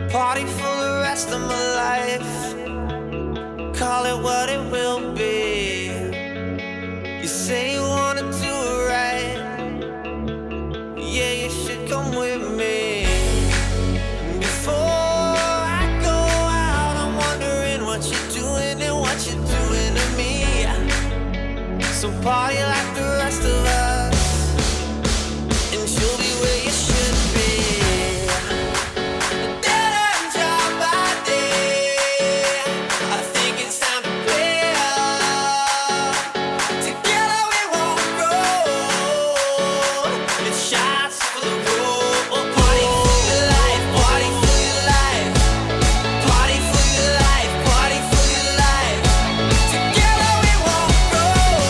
Party for the rest of my life. Call it what it will be. You say you wanna do it right. Yeah, you should come with me. Before I go out, I'm wondering what you're doing and what you're doing to me. So party like the rest of us, and you'll be where you should be. Dead end job by day. I think it's time to play up. Together we won't go. It's shots for the road. Party for your life, party for your life. Party for your life, party for your life. Together we won't go.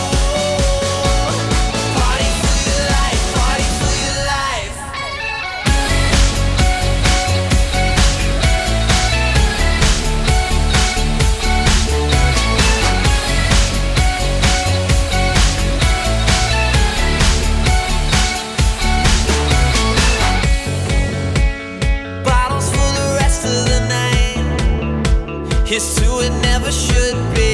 Party for your life, party for your life. Bottles for the rest of the night. Here's to it never should be.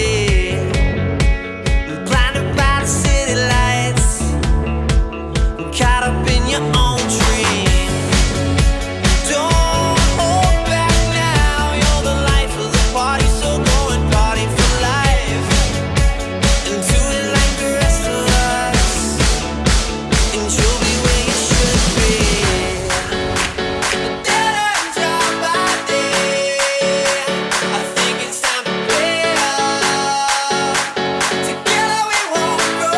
Blinded by the city lights, caught up in your own dream. Don't hold back now. You're the life of the party, so go and party for life. And do it like the rest of us, and you'll be where you should be. Dead end job by day. I think it's time to play up. Together we won't go.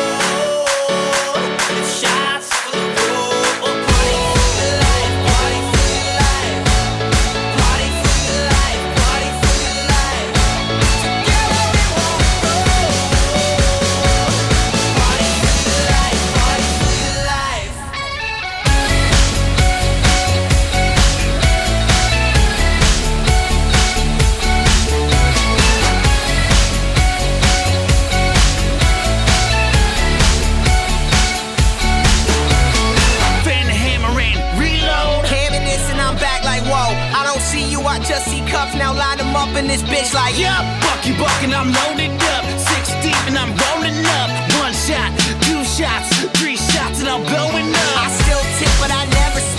It's shots for the road. Party for your life, party for your life. Party for your life, party for your life. Together we won't go. Party for your life, party for your life. Fan the hammer in, reload. Hamming this and I'm back like whoa. I don't see you, I just see cuffs. Now line them up in this bitch like Yup, Bucky Buck and I'm loaded up. 6 deep and I'm rolling up. 1 shot, 2 shots, 3 shots and I'm blowing I up. still tip but I never